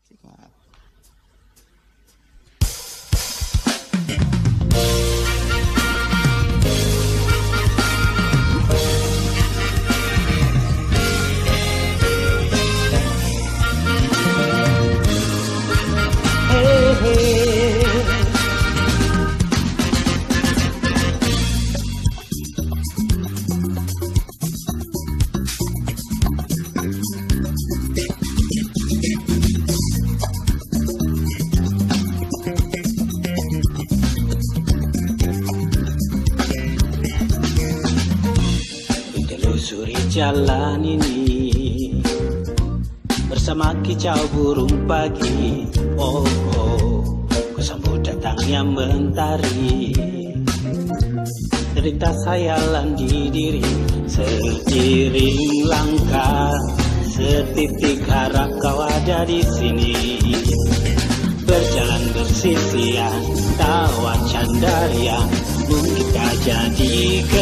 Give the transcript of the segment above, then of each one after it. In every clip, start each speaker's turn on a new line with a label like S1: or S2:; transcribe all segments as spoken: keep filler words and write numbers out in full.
S1: Telusuri jalan ini bersama kicau burung pagi. Oh, oh, ku sambut datangnya mentari. Terlintas hayalan di diri, seiring langkah, setitik harap kau ada di sini. Berjalan bersisian, tawa candaria, mungkin tak jadi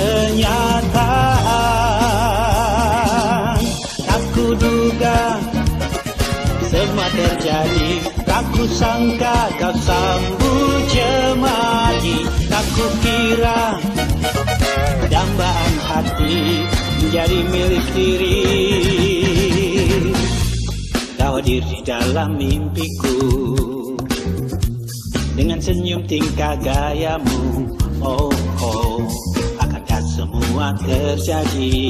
S1: kenyataan. Tak kuduga semua terjadi, tak kusangka kau sambut jemari. Tak kukira dambaan hati menjadi milik diri. Kau hadir di dalam mimpiku dengan senyum tingkah gayamu. Oh, oh, akankah semua terjadi?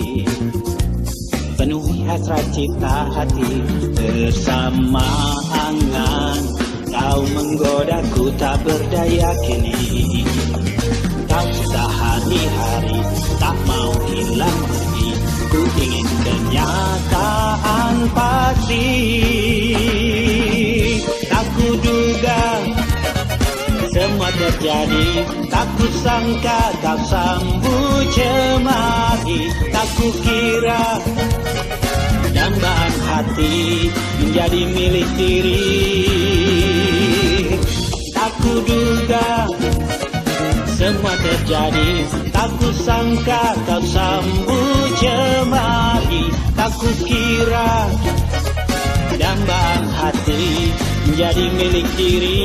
S1: Penuhi hasrat cipta hati bersama angan. Kau menggodaku tak berdaya kini. Kau sisa hari-hari tak mau hilang pergi. Ku ingin kenyataan pasti. Tak kuduga semua terjadi, tak kusangka kau sambut jemari. Tak kukira dambaan hati menjadi milik diri. Tak kuduga semua terjadi, tak kusangka kau sambut jemari. Tak kukira dambaan hati menjadi milik diri.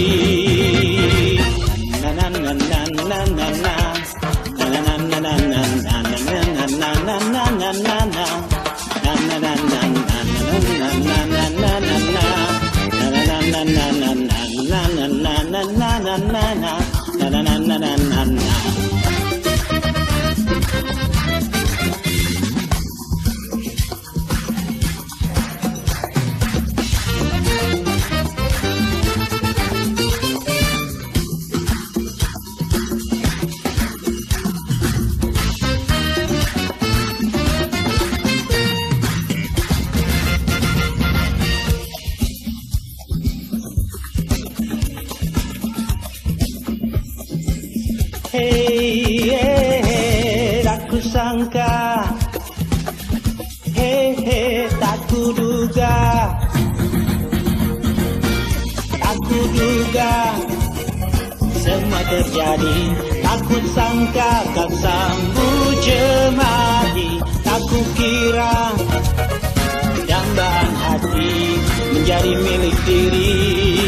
S1: Na na na na na na na na na na na na na na na na na na na. Hey, hey, hey, tak kusangka, hey, hey, tak kuduga, tak kuduga semua terjadi. Tak kusangka kau sambut jemari. Tak kukira dambaan hati menjadi milik diri.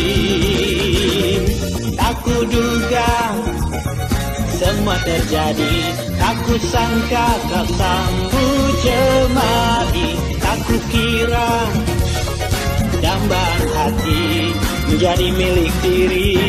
S1: Tak kuduga semua terjadi, tak kusangka kau sambut jemari. Tak kukira dambaan hati menjadi milik diri.